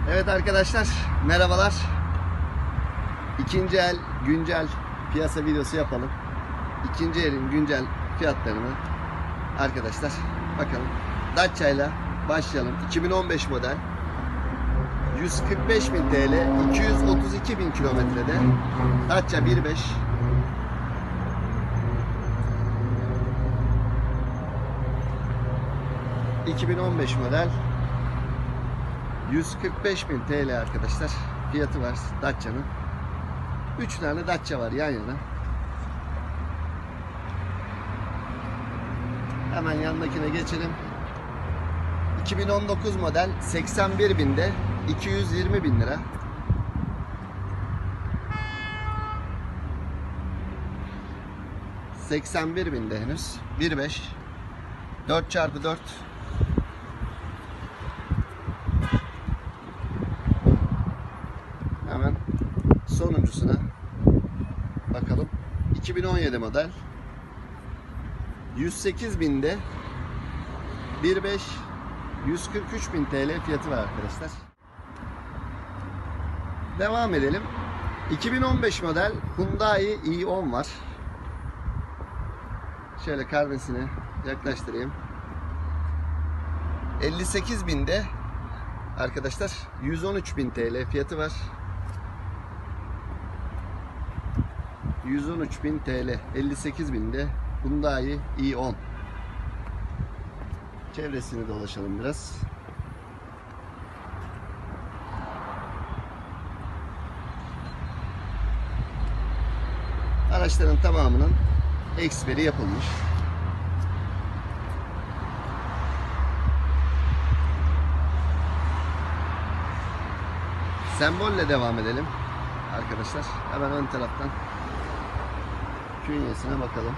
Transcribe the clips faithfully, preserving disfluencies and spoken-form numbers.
Evet arkadaşlar, merhabalar. İkinci el güncel piyasa videosu yapalım. İkinci elin güncel fiyatlarını arkadaşlar bakalım. Dacia ile başlayalım. iki bin on beş model, yüz kırk beş bin T L, iki yüz otuz iki bin kilometrede Dacia bir beş. iki bin on beş model, yüz kırk beş bin T L arkadaşlar fiyatı var Dacia'nın. üç tane Dacia var yan yana. Hemen yanındakine geçelim. iki bin on dokuz model, seksen bir binde, iki yüz yirmi bin lira. seksen bir binde henüz. bir beş. dört çarpı dört. Hemen sonuncusuna bakalım. iki bin on yedi model, yüz sekiz binde, bir beş, yüz kırk üç bin T L fiyatı var arkadaşlar. Devam edelim. iki bin on beş model Hyundai i on var. Şöyle karnesini yaklaştırayım. elli sekiz binde arkadaşlar, yüz on üç bin T L fiyatı var. yüz on üç bin T L, elli sekiz binde Hyundai i on. Çevresini dolaşalım biraz. Araçların tamamının eksperi yapılmış. Sembolle devam edelim arkadaşlar. Hemen ön taraftan künyesine bakalım.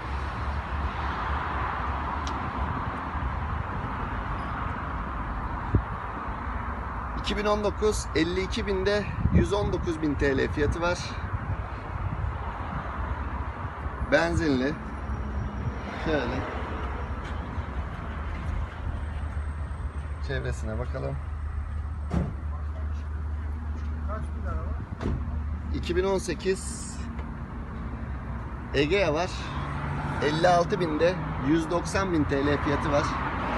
iki bin on dokuz, elli iki binde, yüz on dokuz bin T L fiyatı var. Benzinli. Şöyle. Çevresine bakalım. iki bin on sekiz Egea var. elli altı binde, yüz doksan bin T L fiyatı var.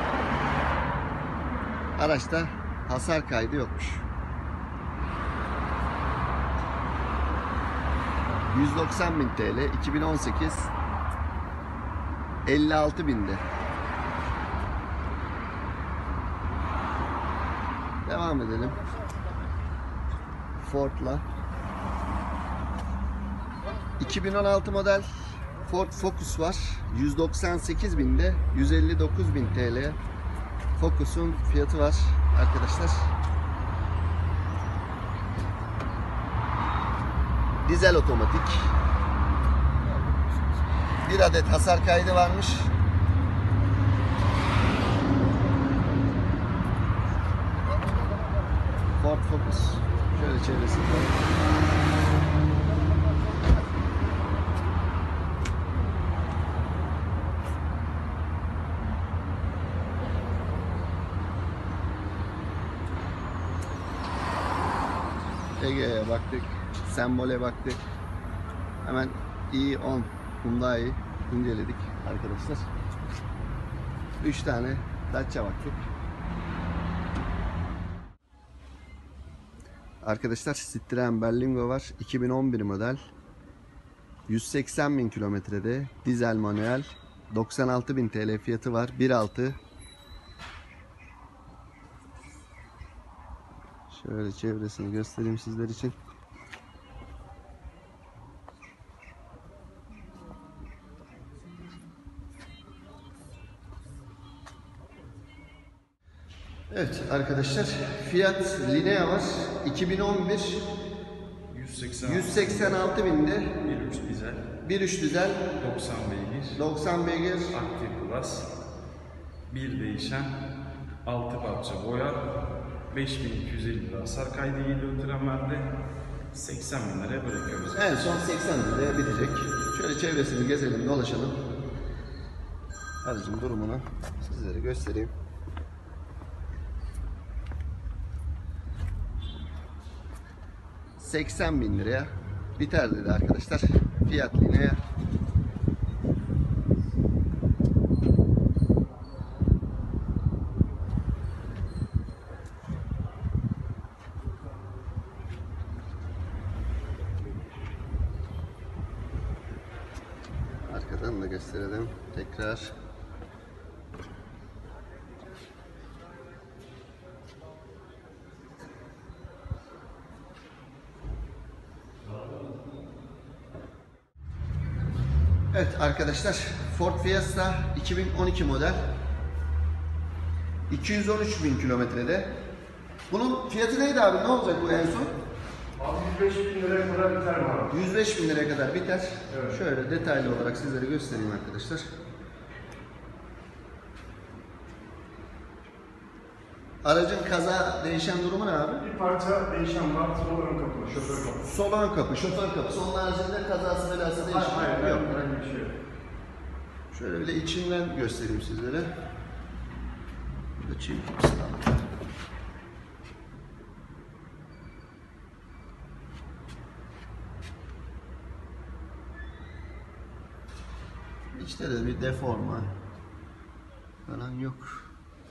Araçta hasar kaydı yokmuş. yüz doksan bin T L, iki bin on sekiz, elli altı binde. Devam edelim. Ford'la. iki bin on altı model Ford Focus var. yüz doksan sekiz binde, yüz elli dokuz bin T L Focus'un fiyatı var arkadaşlar. Dizel otomatik. Bir adet hasar kaydı varmış. Ford Focus. Şöyle çevresinde. Ege'ye baktık. Sembole baktık. Hemen i on Hyundai inceledik arkadaşlar. üç tane Dacia baktık. Arkadaşlar Citroen Berlingo var. iki bin on bir model. yüz seksen bin kilometrede. Dizel manuel. doksan altı bin T L fiyatı var. bir altı. Şöyle çevresini göstereyim sizler için. Evet arkadaşlar, Fiat Linea var. iki bin on bir, yüz seksen altı binde, bir üç dizel, bir üç dizel, doksan beygir, doksan beygir, aktif plus, bir değişen, altı parça boya, beş bin iki yüz elli lira hasar kaydı geliyor Tramer'de, seksen bin liraya bırakıyoruz. en son seksen bin liraya bitecek. Şöyle çevresini gezelim, dolaşalım. Aracın durumunu sizlere göstereyim. seksen bin liraya biter dedi arkadaşlar. Fiyat Linea. Arkadan da gösterelim tekrar. Evet arkadaşlar, Ford Fiesta iki bin on iki model, iki yüz on üç bin kilometrede. Bunun fiyatı neydi abi? Ne olacak bu en son? Abi yüz beş bin liraya kadar biter mi abi? yüz beş bin liraya kadar biter. Evet. Şöyle detaylı olarak sizlere göstereyim arkadaşlar. Aracın kaza değişen durumu ne abi? Bir parça değişen var, sol ön kapı, şoför kapı. Sol ön kapı, şoför kapısı. Onun haricinde kazası belası Hayır, değişen hayır, yok. herhangi bir şey yok. Şöyle bir de içinden göstereyim sizlere. Burada çift kapısı var. İçte de bir deforma falan yok.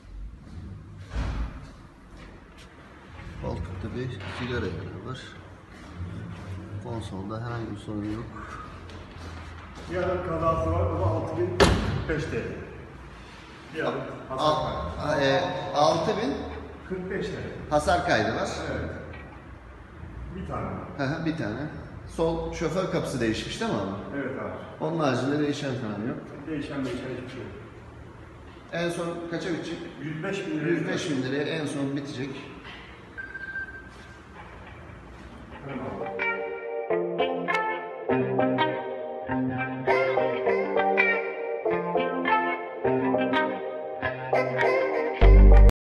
Koltukta bir sigara yanı var. Konsolda herhangi bir sorun yok. Bir adet kazası var, o da altı bin kırk beş T L. Bir adet hasar Al- kaydı. e, altı bin kırk beş T L. hasar kaydı var. Evet. Bir tane. Hı hı, bir tane. Sol şoför kapısı değişmiş değil mi abi? Evet abi. Onun haricinde değişen falan yok. Değişen değişen hiçbir şey yok. En son kaça bitecek? yüz beş bin liraya yüz beş bin liraya en son bitecek. Tamam.